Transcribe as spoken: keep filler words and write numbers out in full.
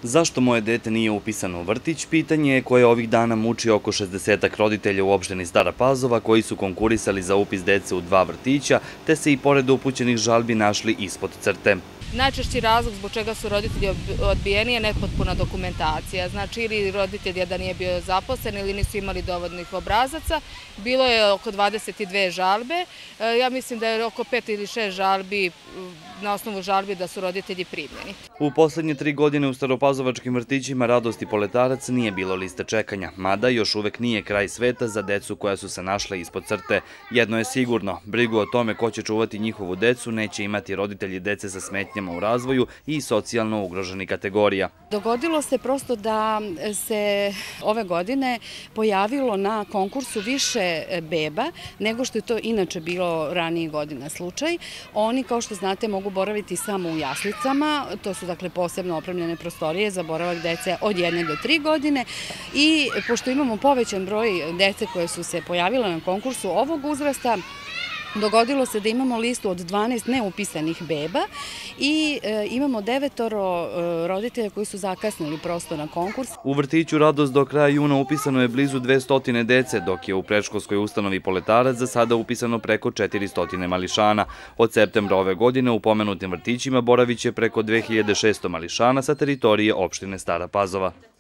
Zašto moje dete nije upisano u vrtić? Pitanje je koje ovih dana muči oko šezdesetak roditelja u opštini Stara Pazova koji su konkurisali za upis dece u dva vrtića, te se i pored upućenih žalbi našli ispod crte. Najčešći razlog zbog čega su roditelji odbijeni je nepotpuna dokumentacija. Znači, ili roditelj jedan nije bio zaposlen ili nisu imali dovoljnih obrazaca. Bilo je oko dvadeset dve žalbe. Ja mislim da je oko pet ili šest žalbi na osnovu žalbi da su roditelji primljeni. U poslednje tri godine u staropazovačkim vrtićima Radost i Poletarac nije bilo liste čekanja, mada još uvek nije kraj sveta za decu koja su se našla ispod crte. Jedno je sigurno, brigu o tome ko će čuvati njihovu decu neće imati roditelji dece sa smetnjama u razvoju i socijalno ugroženi kategorija. Dogodilo se prosto da se ove godine pojavilo na konkursu više beba nego što je to inače bilo ranijih godina slučaj. Oni, kao što znate, mogu boraviti samo u jaslicama, to su dakle posebno opremljene prostorije za boravak dece od jedne do tri godine i pošto imamo povećan broj dece koje su se pojavile na konkursu ovog uzrasta, dogodilo se da imamo listu od dvanaest neupisanih beba i imamo devetoro roditelja koji su zakasnili prosto na konkurs. U vrtiću Radost do kraja juna upisano je blizu dvesta dece, dok je u predškolskoj ustanovi Poletarac za sada upisano preko četiristo mališana. Od septembra ove godine u pomenutim vrtićima boraviće preko dve hiljade šesto mališana sa teritorije opštine Stara Pazova.